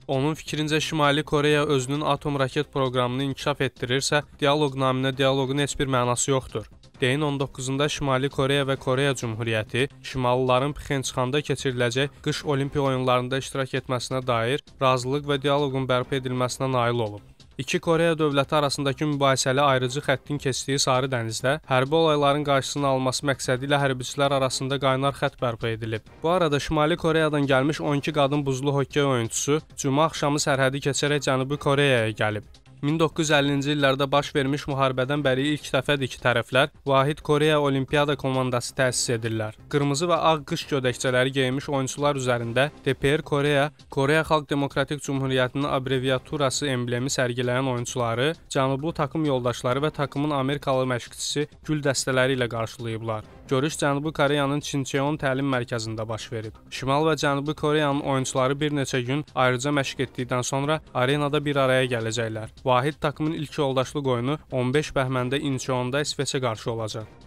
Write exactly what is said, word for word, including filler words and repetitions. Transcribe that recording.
Onun fikrincə Şimali Koreya özünün atom raket proqramını inkişaf etdirirsə, dialoq naminə dialoqun heç bir mənası yoxdur. Deyin on doqquzunda Şimali Koreya və Koreya Cümhuriyyəti Şimallıların Pxençxanda keçiriləcək qış Olimpiya oyunlarında iştirak etməsinə dair razılıq və dialoqun bərpa edilməsinə nail olub. İki Koreya dövləti arasındakı mübahisəli ayrıcı xəttin keçdiyi Sarı dənizdə hərbi olayların qarşısını alması məqsədi ilə hərbiçilər arasında qaynar xətt bərpa edilib. Bu arada Şimali Koreyadan gəlmiş on iki qadın buzlu hokkey oyunçusu cümə axşamı sərhədi keçərək Cənubi Koreyaya gəlib. min doqquz yüz əllinci illərdə baş vermiş müharibədən bəri ilk dəfədir ki, tərəflər Vahid Koreya Olimpiyada komandası təsis edirlər. Qırmızı və ağ qış gödəkçələri geyinmiş oyunçular üzərində D P R Koreya, Koreya Xalq Demokratik Cümhuriyyətinin abreviaturası emblemi sərgiləyən oyunçuları, cənublu takım yoldaşları və takımın Amerikalı məşqçisi gül dəstələri ilə qarşılayıblar. Görüş Cənubi Koreyanın Çinçeon təlim mərkəzində baş verib. Şimal və Cənubi Koreyanın oyunçuları bir neçə gün ayrıca məşq etdikdən sonra arenada bir araya gələcəklər. Vahid takımın ilk yoldaşlıq oyunu on beş bəhməndə İncheonda İsveçə qarşı olacaq.